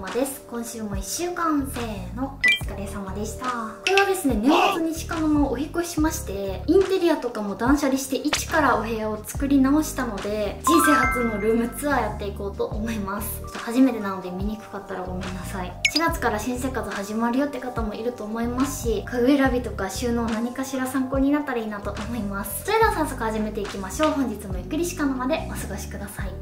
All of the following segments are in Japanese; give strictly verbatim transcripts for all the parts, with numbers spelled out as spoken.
です。今週もいっしゅうかんせーのお疲れ様でした。これはですね、年末に鹿野のお引越ししまして、インテリアとかも断捨離して一からお部屋を作り直したので、人生初のルームツアーやっていこうと思います。ちょっと初めてなので見にくかったらごめんなさい。しがつから新生活始まるよって方もいると思いますし、家具選びとか収納何かしら参考になったらいいなと思います。それでは早速始めていきましょう。本日もゆっくり鹿野までお過ごしください。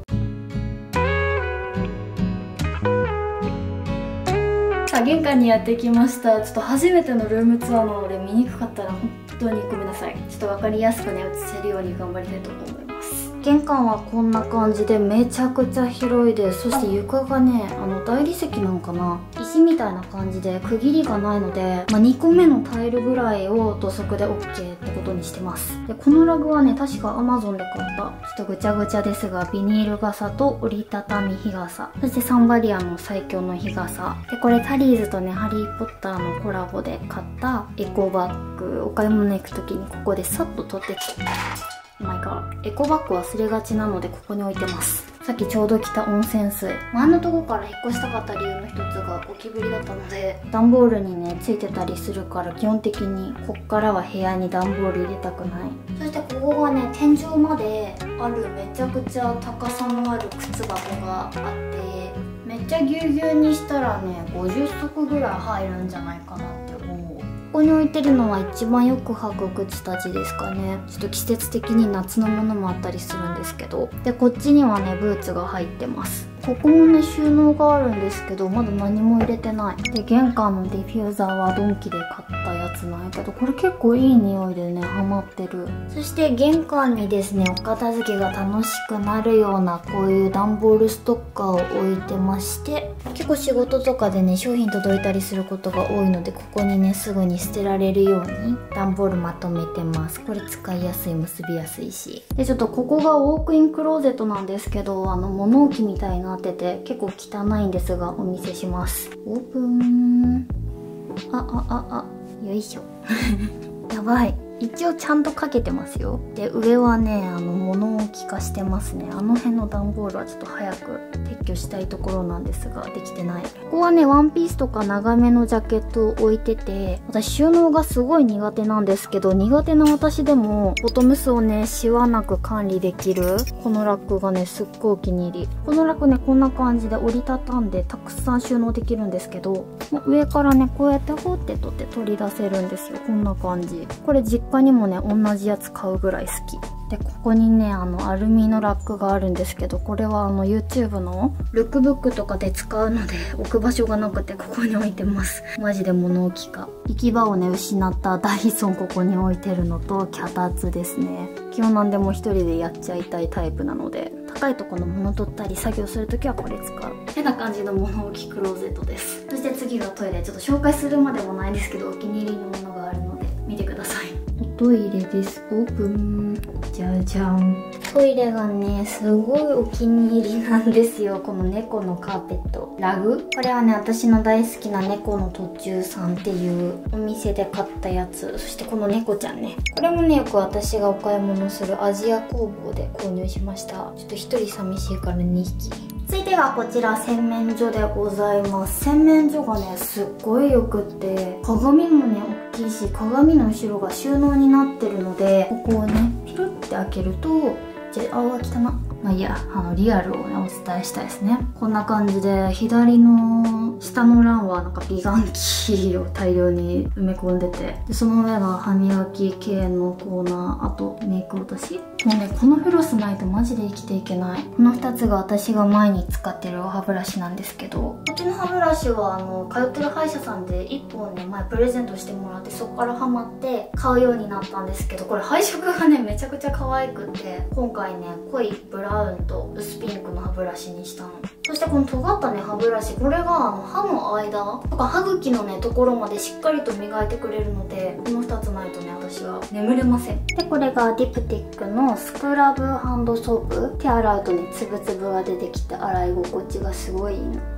さあ、玄関にやってきました。ちょっと初めてのルームツアーなので見にくかったら本当にごめんなさい。ちょっと分かりやすくね映せるように頑張りたいと思います。玄関はこんな感じでめちゃくちゃ広いです。そして床がね、あの大理石なのかな、石みたいな感じで区切りがないので、まあ、にこめのタイルぐらいを土足で オーケー ってことにしてます。でこのラグはね、確か アマゾン で買った。ちょっとぐちゃぐちゃですが、ビニール傘と折りたたみ日傘、そしてサンバリアの最強の日傘で、これタリーズとねハリー・ポッターのコラボで買ったエコバッグ。お買い物行く時にここでさっと取ってマイカーエコバッグ忘れがちなのでここに置いてます。さっきちょうど来た温泉水、前のとこから引っ越したかった理由の一つがゴキブリだったので、段ボールにねついてたりするから、基本的にこっからは部屋に段ボール入れたくない。そしてここがね、天井まであるめちゃくちゃ高さのある靴箱があって、めっちゃぎゅうぎゅうにしたらねごじゅっそくぐらい入るんじゃないかなって思う。ここに置いてるのは一番よく履く靴たちですかね。ちょっと季節的に夏のものもあったりするんですけど、でこっちにはねブーツが入ってます。ここもね収納があるんですけど、まだ何も入れてない。で玄関のディフューザーはドンキで買ったやつなんやけど、これ結構いい匂いでねハマってる。そして玄関にですね、お片付けが楽しくなるようなこういう段ボールストッカーを置いてまして、結構仕事とかでね商品届いたりすることが多いので、ここにねすぐに捨てられるように段ボールまとめてます。これ使いやすい、結びやすいし。でちょっとここがウォークインクローゼットなんですけど、あの物置みたいになってて結構汚いんですが、お見せします。オープン。ああああ、よいしょやばい、一応ちゃんとかけてますよ。で上はね、あの物置化してますね。あの辺の段ボールはちょっと早く撤去したいところなんですが、できてない。ここはねワンピースとか長めのジャケットを置いてて、私収納がすごい苦手なんですけど、苦手な私でもボトムスをねシワなく管理できるこのラックがねすっごいお気に入り。このラックねこんな感じで折りたたんでたくさん収納できるんですけど、もう上からねこうやってホって取って取り出せるんですよ。こんな感じ。これ実家にもね同じやつ買うぐらい好きで、ここにねあのアルミのラックがあるんですけど、これはあの YouTube のルックブックとかで使うので置く場所がなくてここに置いてます。マジで物置か。行き場をね失ったダイソンここに置いてるのと、脚立ですね。基本なんでも一人でやっちゃいたいタイプなので、高いところの物取ったり作業するときはこれ使う。てな感じの物置クローゼットです。そして次がトイレ。ちょっと紹介するまでもないんですけど、お気に入りのものがあるので見てください。おトイレです。オープン。じゃじゃん。トイレがねすごいお気に入りなんですよ。この猫のカーペットラグ、これはね私の大好きな猫の途中さんっていうお店で買ったやつ。そしてこの猫ちゃんね、これもねよく私がお買い物するアジア工房で購入しました。ちょっとひとり寂しいからにひき。続いてはこちら洗面所でございます。洗面所がねすっごいよくって、鏡もね大きいし、鏡の後ろが収納になってるので、ここをねピロって開けると、じゃあ青が来たな。まあいいや、あのリアルをねお伝えしたいですね。こんな感じで左の下の欄はなんか美顔器を大量に埋め込んでて、でその上が歯磨き系のコーナー、あとメイク落とし。もうねこのフロスないとマジで生きていけない。このふたつが私が前に使ってる歯ブラシなんですけど、こっちの歯ブラシはあの通ってる歯医者さんでいっぽんね前プレゼントしてもらって、そこからハマって買うようになったんですけど、これ配色がねめちゃくちゃ可愛くって、今回ね濃いブラウンと薄ピンクの歯ブラシにしたの。そしてこの尖ったね歯ブラシ、これがあの歯の間とか歯茎のねところまでしっかりと磨いてくれるので、このふたつないとね私は眠れません。でこれがディプティックのスクラブハンドソープ。手洗うとねつぶつぶが出てきて洗い心地がすごいいいの。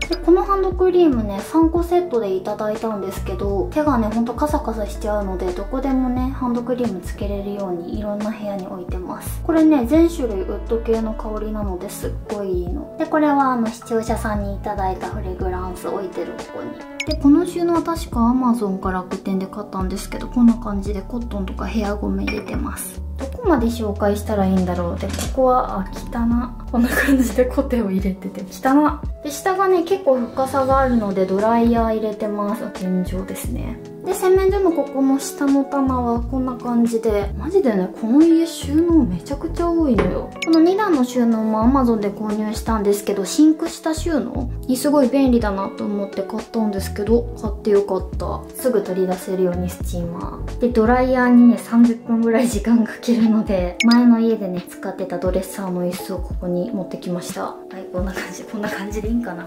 でこのハンドクリームねさんこセットでいただいたんですけど、手がねほんとカサカサしちゃうので、どこでもねハンドクリームつけれるようにいろんな部屋に置いてます。これね全種類ウッド系の香りなのですっごいいいので、これはあの視聴者さんにいただいたフレグランス置いてるここに。でこの収納は確か アマゾン か楽天で買ったんですけど、こんな感じでコットンとかヘアゴム入れてます。どこまで紹介したらいいんだろう。でここはあ汚な、こんな感じでコテを入れてて汚な。で下がね結構深さがあるのでドライヤー入れてます。天井ですね。で洗面所のここの下の棚はこんな感じで、マジでねこの家収納めちゃくちゃ多いのよ。このに段の収納も アマゾン で購入したんですけど、シンク下収納にすごい便利だなと思って買ったんですけど、買ってよかった。すぐ取り出せるようにスチーマーで、ドライヤーにねさんじゅっぷんぐらい時間かけるので、前の家でね使ってたドレッサーの椅子をここに持ってきました。はい、こんな感じ、こんな感じでいいんかな。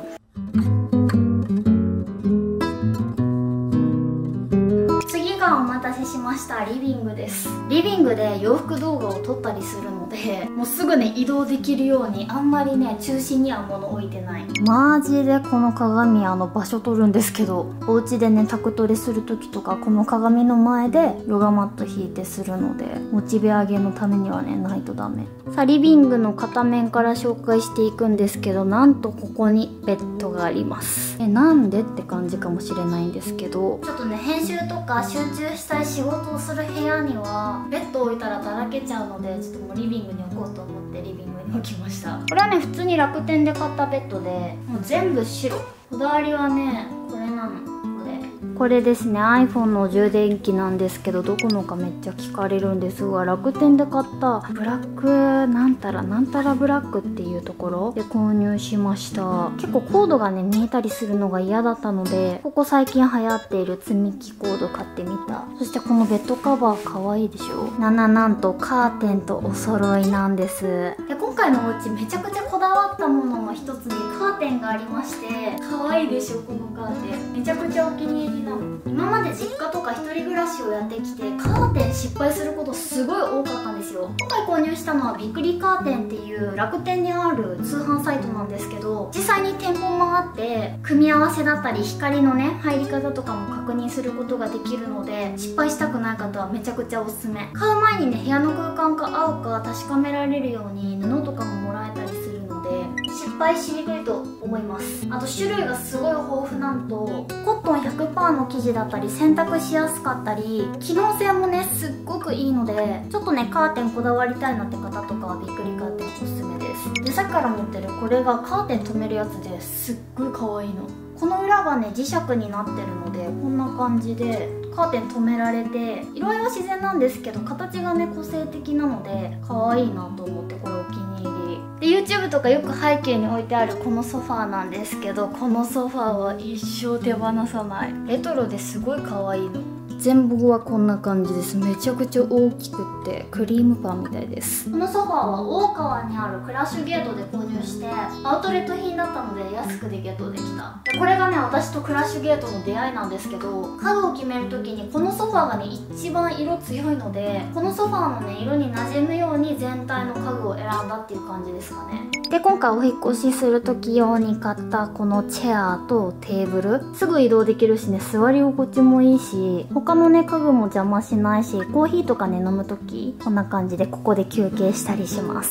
お待たせしました。リビングです。リビングで洋服動画を撮ったりするので、もうすぐね移動できるようにあんまりね中心には物置いてない。マジでこの鏡あの場所取るんですけど、お家でね宅トレする時とかこの鏡の前でヨガマット引いてするので、モチベ上げのためにはねないとダメ。さあリビングの片面から紹介していくんですけど、なんとここにベッドがあります。えなんでって感じかもしれないんですけど、ちょっとね編集とか集中したい仕事をする部屋にはベッドを置いたらだらけちゃうので、ちょっともうリビングに置こうと思ってリビングに置きました。これはね普通に楽天で買ったベッドで、もう全部白。こだわりはねこれなの。これですね アイフォン の充電器なんですけど、どこのかめっちゃ聞かれるんですが、楽天で買ったブラックなんたらなんたらブラックっていうところで購入しました。結構コードがね見えたりするのが嫌だったので、ここ最近流行っている積み木コード買ってみた。そしてこのベッドカバーかわいいでしょ。なななんとカーテンとお揃いなんです。で今回のお家めちゃくちゃこだわったものの一つにカーテンがありまして、かわいいでしょこのカーテン。めちゃくちゃお気に入りなの。今まで実家とか一人暮らしをやってきてカーテン失敗することすごい多かったんですよ。今回購入したのはびっくりカーテンっていう楽天にある通販サイトなんですけど、実際に店舗もあって組み合わせだったり光のね入り方とかも確認することができるので、失敗したくない方はめちゃくちゃおすすめ。買う前にね部屋の空間か合うか確かめられるように布とかももらえたりするので失敗しにくいと思います。あと種類がすごい豊富なのと、コットン ひゃくパーセント の生地だったり洗濯しやすかったり機能性もねすっごくいいので、ちょっとねカーテンこだわりたいなって方とかはびっくりカーテンおすすめです。でさっきから持ってるこれがカーテン留めるやつですっごい可愛いの。この裏がね磁石になってるので、こんな感じでカーテン留められて、色合いは自然なんですけど形がね個性的なので可愛いなと思ってこれお気に入りで、 YouTube とかよく背景に置いてあるこのソファーなんですけど、このソファーは一生手放さない。レトロですごい可愛いの。全部はこんな感じです。めちゃくちゃ大きくってクリームパンみたいです。このソファーは大川にあるクラッシュゲートで購入して、アウトレット品だったので安くでゲットできた。でこれがね私とクラッシュゲートの出会いなんですけど、家具を決める時にこのソファーがね一番色強いので、このソファーのね色に馴染むように全体の家具を選んだっていう感じですかね。で今回お引っ越しする時用に買ったこのチェアとテーブル、すぐ移動できるしね座り心地もいいし、他のね家具も邪魔しないし、コーヒーとかね飲む時こんな感じでここで休憩したりします。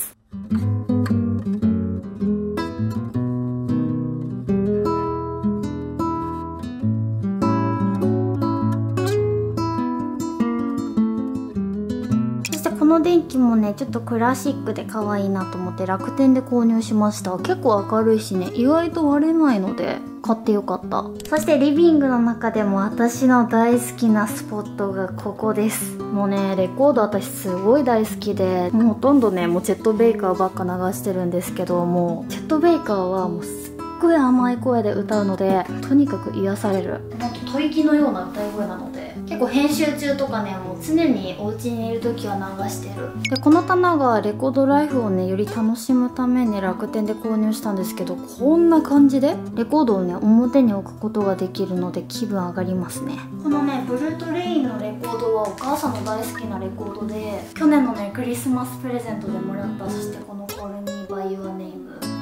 この電気もねちょっとクラシックで可愛いなと思って楽天で購入しました。結構明るいしね意外と割れないので買ってよかった。そしてリビングの中でも私の大好きなスポットがここです。もうねレコード私すごい大好きで、もうほとんどねもうチェット・ベイカーばっか流してるんですけど、もうチェット・ベイカーはもうすっごい甘い声で歌うのでとにかく癒される。ほんと吐息のような歌い声なので、結構編集中とかねもう常にお家にいる時は流してる。でこの棚がレコードライフをねより楽しむために楽天で購入したんですけど、こんな感じでレコードをね表に置くことができるので気分上がりますね。このねブルートレインのレコードはお母さんの大好きなレコードで、去年のねクリスマスプレゼントでもらった。そしてこのコールミーバイユアネーム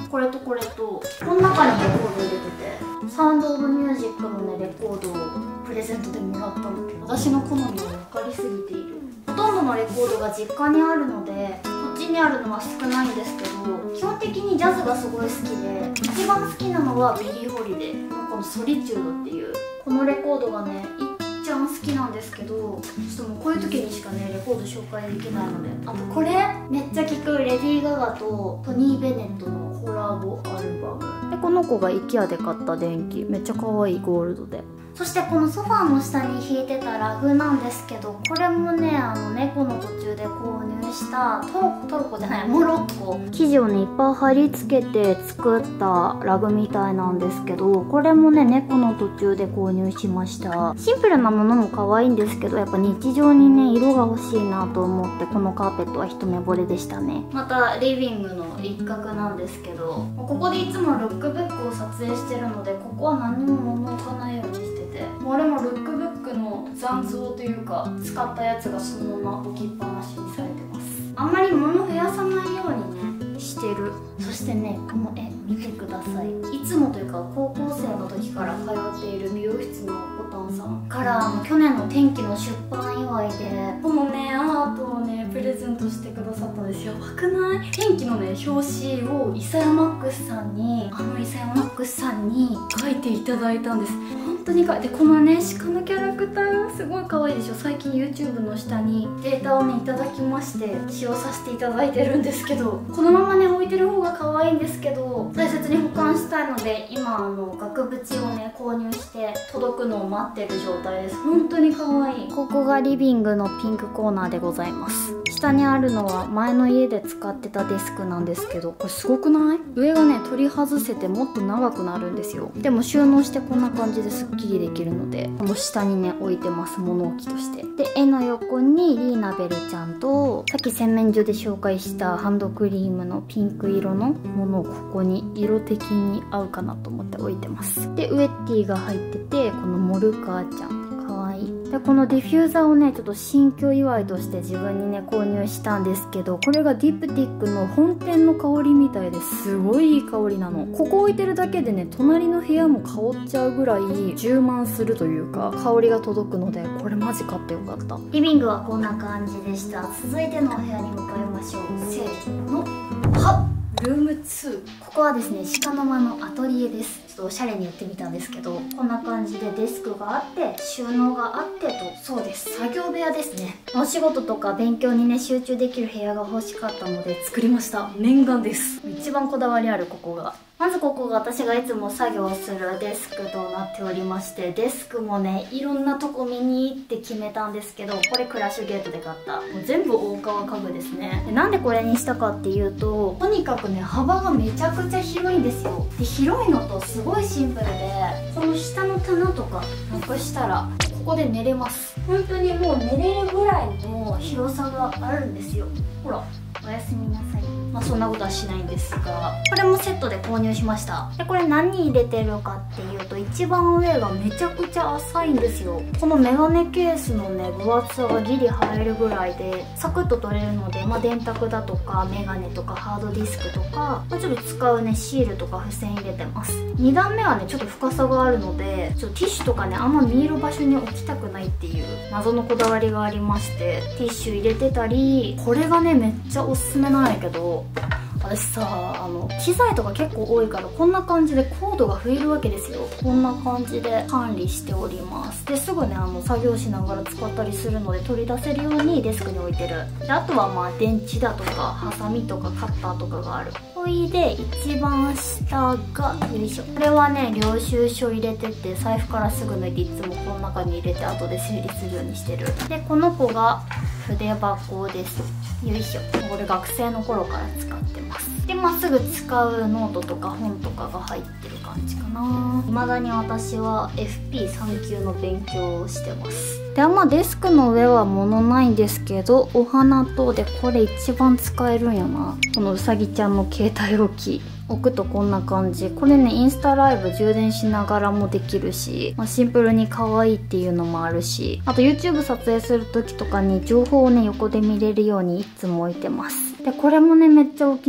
これとこれとこの中にレコード入れてて、サウンドオブミュージックのねレコードをプレゼントでもらったの。私の好みが分かりすぎている。ほとんどのレコードが実家にあるのでこっちにあるのは少ないんですけど、基本的にジャズがすごい好きで、一番好きなのはビリー・ホリデーのこのソリチュードっていうこのレコードがねいっちゃん好きなんですけど、ちょっともうこういう時にしかねレコード紹介できないので、あとこれめっちゃ聴くレディー・ガガとトニー・ベネットのコラボアルバムで、この子が IKEA で買った電気、めっちゃ可愛いゴールドで。そしてこのソファーの下に引いてたラグなんですけど、これもねあの猫の途中で購入したトロトロコじゃないモロッコ生地をねいっぱい貼り付けて作ったラグみたいなんですけど、これもね猫の途中で購入しました。シンプルなものも可愛いんですけど、やっぱ日常にね色が欲しいなと思ってこのカーペットは一目惚れでしたね。またリビングの一角なんですけど、ここでいつもルックブックを撮影してるので、ここは何にも物置かないようにしてて、これもルックブックの残像というか使ったやつがそのまま置きっぱなしにされてます。あんまり物増やさないようにねしてる。そしてねこの絵見てください。いつもというか高校生の時から通っている美容室のボタンさんからあの去年の天気の出版祝いでこのねアートをねプレゼントしてくださったんですよ。やばくない？天気のね表紙をイサヤマックスさんにあのイサヤマックスさんに描いていただいたんです。本当にかわいい。でこのね鹿のキャラクターがすごい可愛いでしょ。最近 YouTube の下にデータをねいただきまして使用させていただいてるんですけど、このままね置いてる方が可愛いんですけど大切に保管したいので今あの額縁をね購入して届くのを待ってる状態です。本当に可愛い。ここがリビングのピンクコーナーでございます。下にあるのは前の家で使ってたデスクなんですけど、これすごくない？上がね取り外せてもっと長くなるんですよ。でも収納してこんな感じですっきりできるので、この下にね置いてます、物置として。で絵の横にリーナベルちゃんとさっき洗面所で紹介したハンドクリームのピンク色のものをここに色的に合うかなと思って置いてます。でウェッティが入ってて、このモルカーちゃんかわいい。でこのディフューザーをねちょっと新居祝いとして自分にね購入したんですけど、これがディプティックの本店の香りみたいですごいいい香りなの。ここ置いてるだけでね隣の部屋も香っちゃうぐらい充満するというか香りが届くので、これマジ買ってよかった。リビングはこんな感じでした。続いてのお部屋に向かいましょう。せーのはっルームツー。ここはですね鹿の間のアトリエです。ちょっとおしゃれに言ってみたんですけど、こんな感じでデスクがあって収納があってと、そうです作業部屋ですね。お仕事とか勉強にね集中できる部屋が欲しかったので作りました。念願です。一番こだわりあるここが。まずここが私がいつも作業するデスクとなっておりまして、デスクもねいろんなとこ見に行って決めたんですけど、これクラッシュゲートで買ったもう全部大川家具ですね。でなんでこれにしたかっていうと、とにかくね幅がめちゃくちゃ広いんですよ。で広いのとすごいシンプルで、この下の棚とかなくしたらここで寝れます。本当にもう寝れるぐらいの広さがあるんですよ。ほらおやすみなさい。まあそんなことはしないんですが、これもセットで購入しました。でこれ何入れてるかっていうと、一番上がめちゃくちゃ浅いんですよ。このメガネケースのね分厚さがギリ入るぐらいでサクッと取れるので、まあ、電卓だとかメガネとかハードディスクとか、まあ、ちょっと使うねシールとか付箋入れてます。に段目はねちょっと深さがあるので、ちょっとティッシュとかねあんま見える場所に置きたくないっていう謎のこだわりがありまして、ティッシュ入れてたり、これがねめっちゃおすすめなんやけど、私さあの機材とか結構多いからこんな感じでコードが増えるわけですよ。こんな感じで管理しております。ですぐねあの作業しながら使ったりするので取り出せるようにデスクに置いてる。であとはまあ電池だとかハサミとかカッターとかがある。ほいで一番下がよいしょ、これはね領収書入れてて財布からすぐ抜いていつもこの中に入れて後で整理するようにしてる。でこの子が筆箱です。よいしょ、これ学生の頃から使ってます。でまあすぐ使うノートとか本とかが入ってる感じかな。未だに私は エフピーさん 級の勉強をしてます。でまあデスクの上は物ないんですけど、お花とでこれ一番使えるんやな、このうさぎちゃんの携帯置き置くとこんな感じ。これねインスタライブ充電しながらもできるし、まあ、シンプルに可愛いっていうのもあるし、あと YouTube 撮影する時とかに情報をね横で見れるようにいつも置いてます。でこれもねめっちゃお気に入り、ロ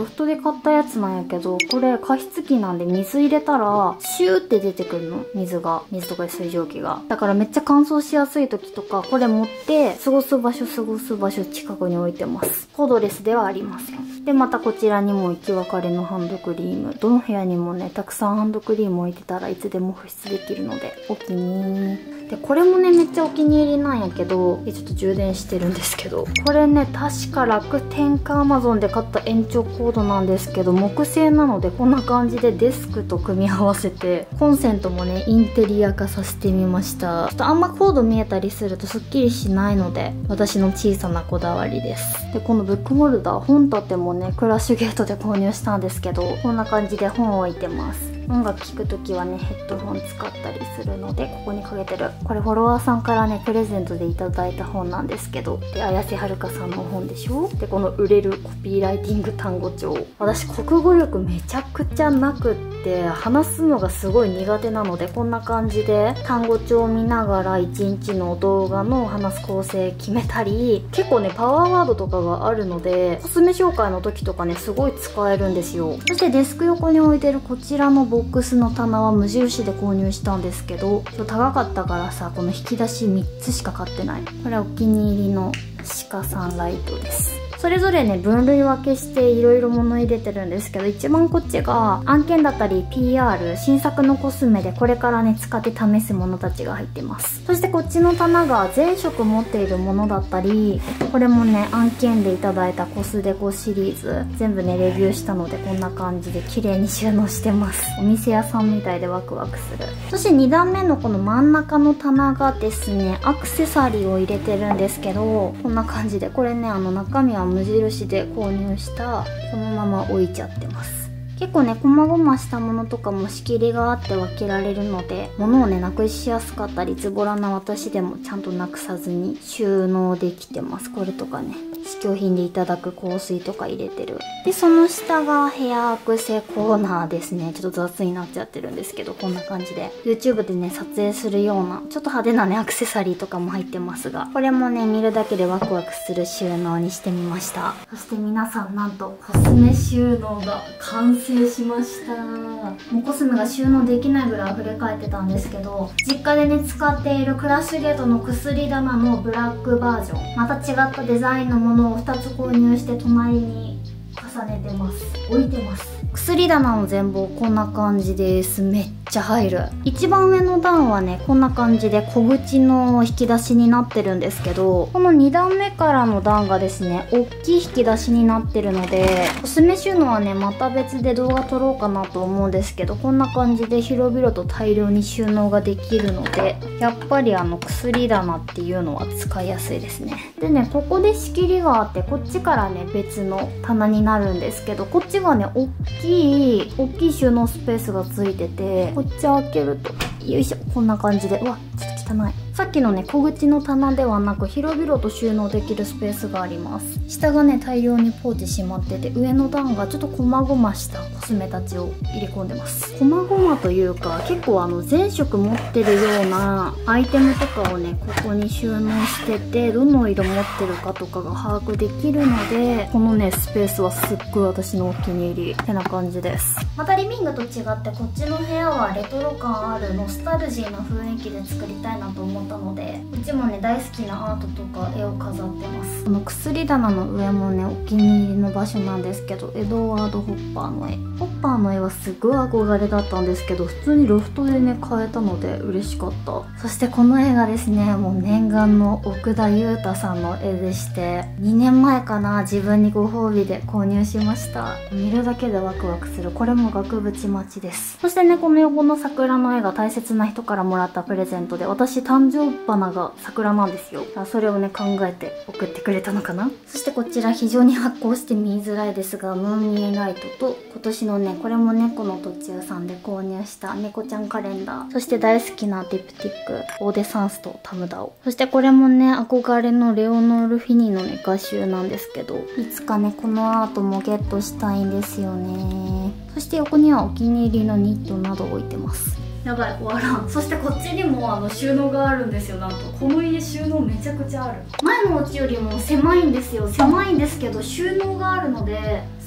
ロフトで買ったやつなんやけど、これ加湿器なんで水入れたらシューって出てくるの、水が、水とか水蒸気が。だからめっちゃ乾燥しやすい時とかこれ持って過ごす場所過ごす場所近くに置いてます。コードレスではありません。でまたこちらにも行き別れのハンドクリーム、どの部屋にもねたくさんハンドクリーム置いてたらいつでも保湿できるのでお気に入り。でこれもねめっちゃお気に入りなんやけど、ちょっと充電してるんですけど、これね確か楽天かアマゾンで買った延長コードなんですけど、木製なのでこんな感じでデスクと組み合わせてコンセントもねインテリア化させてみました。ちょっとあんまコード見えたりするとすっきりしないので私の小さなこだわりです。でこのブックホルダー、本立てもねクラッシュゲートで購入したんですけど、こんな感じで本を置いてます。音楽聴くときはねヘッドホン使ったりするのでここにかけてる。これフォロワーさんからねプレゼントでいただいた本なんですけど、で綾瀬はるかさんの本でしょ。でこの売れるコピーライティング単語帳、私国語力めちゃくちゃなくって話すのがすごい苦手なので、こんな感じで単語帳を見ながらいちにちの動画の話す構成決めたり、結構ねパワーワードとかがあるのでおすすめ紹介の時とかねすごい使えるんですよ。そしてデスク横に置いてるこちらのボックスの棚は無印で購入したんですけど、ちょっと高かったからさこの引き出しみっつしか買ってない。これはお気に入りの鹿さんライトです。それぞれね分類分けしていろいろ物入れてるんですけど、一番こっちが案件だったり ピーアール、 新作のコスメでこれからね使って試すものたちが入ってます。そしてこっちの棚が全色持っているものだったり、これもね案件でいただいたコスデコシリーズ全部ねレビューしたのでこんな感じで綺麗に収納してます。お店屋さんみたいでワクワクする。そしてに段目のこの真ん中の棚がですねアクセサリーを入れてるんですけど、こんな感じでこれねあの中身は無印で購入したこのまま置いちゃってます。結構ね細々したものとかも仕切りがあって分けられるので、物をねなくしやすかったりズボラな私でもちゃんとなくさずに収納できてます。これとかね試供品でいただく香水とか入れてる。でその下がヘアアクセコーナーですね。ちょっと雑になっちゃってるんですけど、こんな感じで YouTube でね撮影するようなちょっと派手なねアクセサリーとかも入ってますが、これもね見るだけでワクワクする収納にしてみました。そして皆さん、なんとコスメ収納が完成しました。もうコスメが収納できないぐらい溢れ返ってたんですけど、実家でね使っているクラッシュゲートの薬棚のブラックバージョン、また違ったデザインのものをふたつ購入して隣に重ねてます。置いてます。薬棚の全貌こんな感じです。めっちゃ入る。一番上の段はねこんな感じで小口の引き出しになってるんですけど、このに段目からの段がですね大きい引き出しになってるので、コスメ収納はねまた別で動画撮ろうかなと思うんですけど、こんな感じで広々と大量に収納ができるので、やっぱりあの薬棚っていうのは使いやすいですね。でねここで仕切りがあって、こっちからね別の棚になるんですけど、こっちがね大きい大きい収納スペースがついてて、こっち開けるとよいしょこんな感じで、うわちょっと汚い。さっきのね小口の棚ではなく広々と収納できるスペースがあります。下がね大量にポーチしまってて、上の段がちょっと細々したコスメたちを入れ込んでます。細々というか結構あの全色持ってるようなアイテムとかをねここに収納してて、どの色持ってるかとかが把握できるので、このねスペースはすっごい私のお気に入りってな感じです。またリビングと違ってこっちの部屋はレトロ感あるノスタルジーな雰囲気で作りたいなと思ってたので、こっちもね大好きなアートとか絵を飾ってます。この薬棚の上もねお気に入りの場所なんですけど、エドワード・ホッパーの絵。ホッパーの絵はすごい憧れだったんですけど、普通にロフトでね買えたので嬉しかった。そしてこの絵がですねもう念願の奥田裕太さんの絵でして、にねんまえかな自分にご褒美で購入しました。見るだけでワクワクする。これも額縁待ちです。そしてねこの横の桜の絵が大切な人からもらったプレゼントで、私誕生花が桜なんですよ。それをね考えて送ってくれたのかな。そしてこちら非常に発光して見づらいですが、ムーミンライトと今年のねこれも猫の途中さんで購入した猫ちゃんカレンダー、そして大好きなディプティックオーデサンスとタムダオ、そしてこれもね憧れのレオノール・フィニのね画集なんですけど、いつかねこのアートもゲットしたいんですよね。そして横にはお気に入りのニットなど置いてます。やばい終わらん。そしてこっちにもあの収納があるんですよ。なんとこの家収納めちゃくちゃある。前のお家よりも狭いんですよ。狭いんですけど収納があるので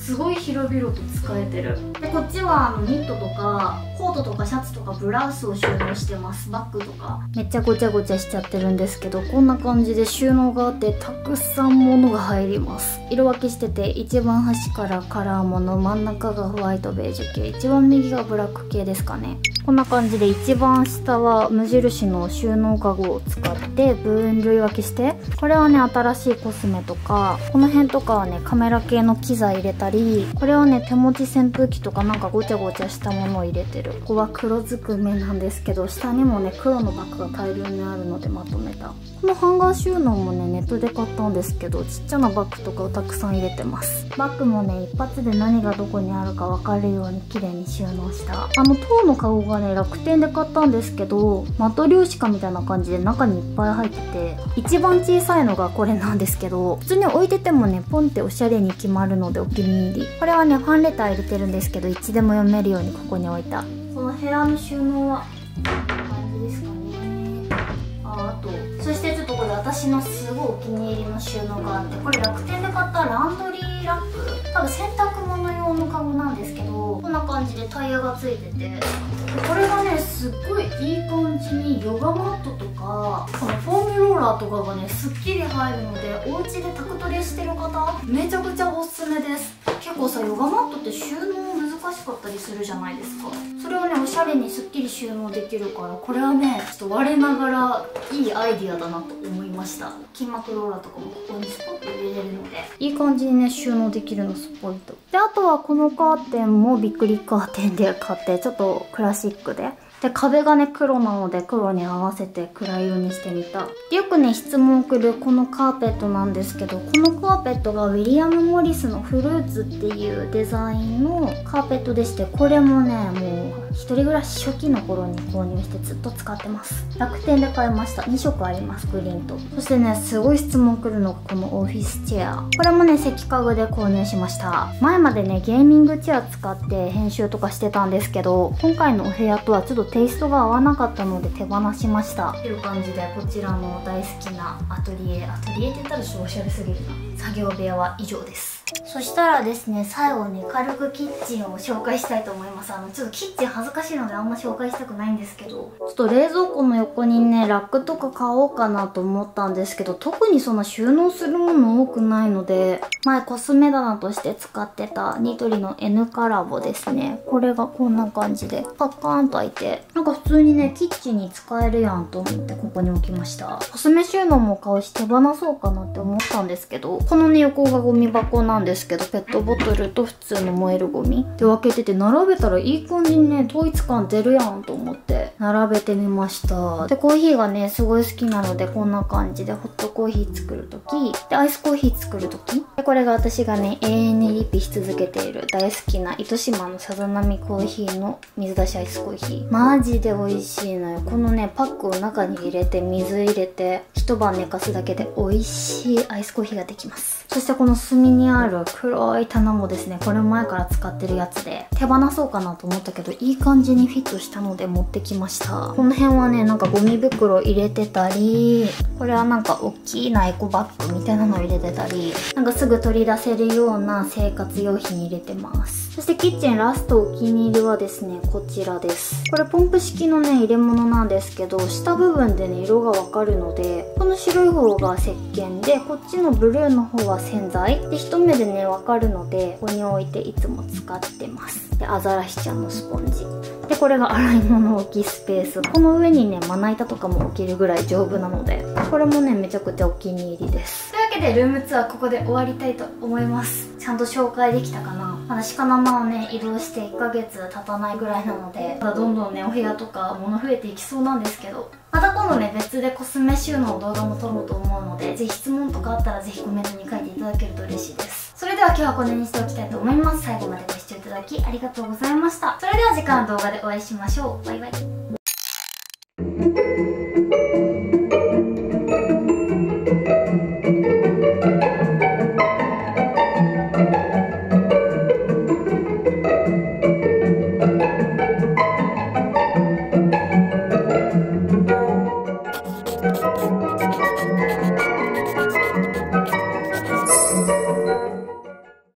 すごい広々と使えてる。でこっちはあのニットとかコートとかシャツとかブラウスを収納してます。バッグとかめっちゃごちゃごちゃしちゃってるんですけど、こんな感じで収納があってたくさん物が入ります。色分けしてて、一番端からカラーもの、真ん中がホワイトベージュ系、一番右がブラック系ですかね。こんな感じで一番下は無印の収納カゴを使って分類分けして、これはね新しいコスメとか、この辺とかはねカメラ系の機材入れたり、これはね手持ち扇風機とかなんかごちゃごちゃしたものを入れてる。ここは黒ずくめなんですけど、下にもね黒のバッグが大量にあるのでまとめた。このハンガー収納もねネットで買ったんですけど、ちっちゃなバッグとかをたくさん入れてます。バッグもね一発で何がどこにあるか分かるように綺麗に収納した。あの塔のカゴがね楽天で買ったんですけど、マトリョーシカみたいな感じで中にいっぱい入ってて、一番小さいのがこれなんですけど、普通に置いててもねポンっておしゃれに決まるのでお気に入り。これはねファンレター入れてるんですけど、いつでも読めるようにここに置いた。この部屋の収納はこんな感じですかね。ああとそしてちょっとこれ私のすごいお気に入りの収納があって、これ楽天で買ったランドリーラップ、多分洗濯物用のカゴなんですけど、こんな感じでタイヤがついてて、これがねすっごいいい感じにヨガマットとかこのフォームローラーとかがねすっきり入るので、お家で宅トレしてる方めちゃくちゃおすすめです。結構さヨガマットって収納難しかったりするじゃないですか。それをねおしゃれにすっきり収納できるから、これはねちょっと我ながらいいアイディアだなと思いました。筋膜ローラーとかもここにスポッと入れれるのでいい感じにね収納できるのスポイントで、あとはこのカーテンもびっくりカーテンで買って、ちょっとクラシックでで壁がね黒なので黒に合わせて暗い色にしてみた。よくね質問くるこのカーペットなんですけど、このカーペットがウィリアム・モリスのフルーツっていうデザインのカーペットでして、これもねもう一人暮らし初期の頃に購入してずっと使ってます。楽天で買いました。に色あります、グリーンと。そしてねすごい質問くるのがこのオフィスチェア、これもね赤家具で購入しました。前までねゲーミングチェア使って編集とかしてたんですけど、今回のお部屋とはちょっとテイストが合わなかったので手放しました。という感じでこちらの大好きなアトリエアトリエって言ったらちょっとおしゃれすぎるな、作業部屋は以上です。そしたらですね最後に軽くキッチンを紹介したいと思います。あのちょっとキッチン恥ずかしいのであんま紹介したくないんですけど、ちょっと冷蔵庫の横にねラックとか買おうかなと思ったんですけど、特にそんな収納するもの多くないので、前コスメ棚として使ってたニトリの N カラボですね。これがこんな感じでパッカーンと開いて、なんか普通にねキッチンに使えるやんと思ってここに置きました。コスメ収納も買うし手放そうかなって思ったんですけど、このね横がゴミ箱なんですけど、ペットボトルと普通の燃えるゴミで分けてて、並べたらいい感じにね統一感出るやんと思って並べてみました。でコーヒーがねすごい好きなので、こんな感じでホットコーヒー作るときで、アイスコーヒー作るときで、これが私がね永遠にリピし続けている大好きな糸島のさざ波コーヒーの水出しアイスコーヒー、マジで美味しいのよ。このねパックを中に入れて水入れて一晩寝かすだけで美味しいアイスコーヒーができます。そしてこの隅にある黒い棚もですね、これ前から使ってるやつで手放そうかなと思ったけどいい感じにフィットしたので持ってきました。この辺はねなんかゴミ袋入れてたり、これはなんか大きなエコバッグみたいなの入れてたり、なんかすぐ取り出せるような生活用品入れてます。そしてキッチンラストお気に入りはですねこちらです。これポンプ式のね入れ物なんですけど、下部分でね色がわかるので、この白い方が石鹸でこっちのブルーの方は洗剤で、一目でねわかるのでここに置いていつも使ってます。でアザラシちゃんのスポンジで、これが洗い物置きスペース、この上にねまな板とかも置けるぐらい丈夫なので、これもねめちゃくちゃお気に入りです。というわけでルームツアーここで終わりたいと思います。ちゃんと紹介できたかな。まだ鹿生をね移動していっかげつ経たないぐらいなので、まだどんどんねお部屋とか物増えていきそうなんですけど、また今度ね別でコスメ収納動画も撮ろうと思うので、ぜひ質問とかあったらぜひコメントに書いていただけると嬉しいです。それでは今日はこの辺にしておきたいと思います。最後までご視聴いただきありがとうございました。それでは次回の動画でお会いしましょう。バイバイ。